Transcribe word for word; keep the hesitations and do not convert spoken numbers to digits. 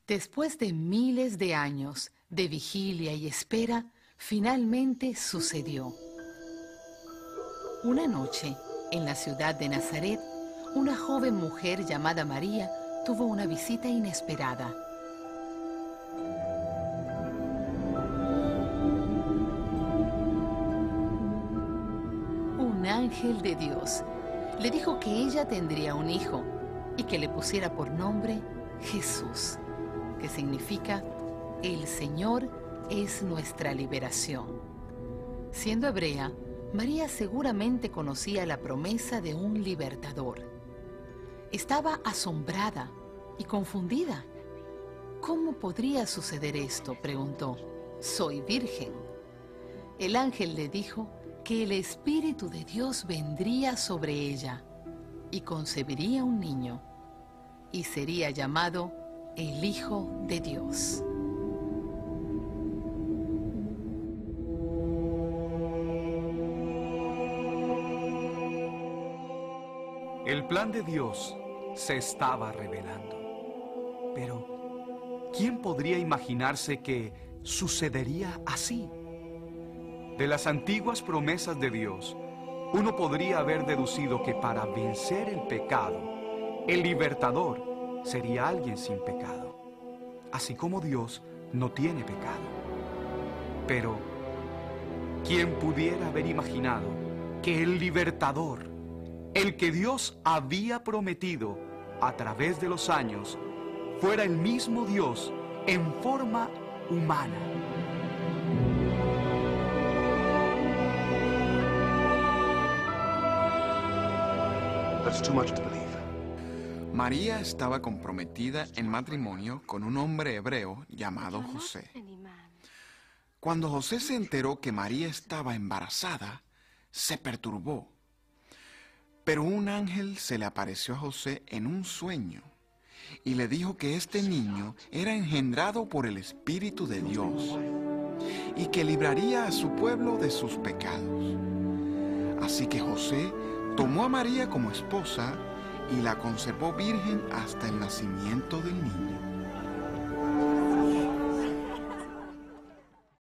Después de miles de años de vigilia y espera, finalmente sucedió. Una noche, en la ciudad de Nazaret, una joven mujer llamada María tuvo una visita inesperada. Un ángel de Dios le dijo que ella tendría un hijo y que le pusiera por nombre Jesús, que significa el Señor es nuestra liberación. Siendo hebrea, María seguramente conocía la promesa de un libertador. Estaba asombrada y confundida. ¿Cómo podría suceder esto?, preguntó. Soy virgen. El ángel le dijo que el Espíritu de Dios vendría sobre ella y concebiría un niño y sería llamado el Hijo de Dios. El plan de Dios se estaba revelando. Pero, ¿quién podría imaginarse que sucedería así? De las antiguas promesas de Dios, uno podría haber deducido que para vencer el pecado, el libertador sería alguien sin pecado, así como Dios no tiene pecado. Pero, ¿quién pudiera haber imaginado que el libertador, el que Dios había prometido a través de los años, fuera el mismo Dios en forma humana? That's too much to believe. María estaba comprometida en matrimonio con un hombre hebreo llamado José. Cuando José se enteró que María estaba embarazada, se perturbó. Pero un ángel se le apareció a José en un sueño y le dijo que este niño era engendrado por el Espíritu de Dios y que libraría a su pueblo de sus pecados. Así que José tomó a María como esposa y la conservó virgen hasta el nacimiento del niño.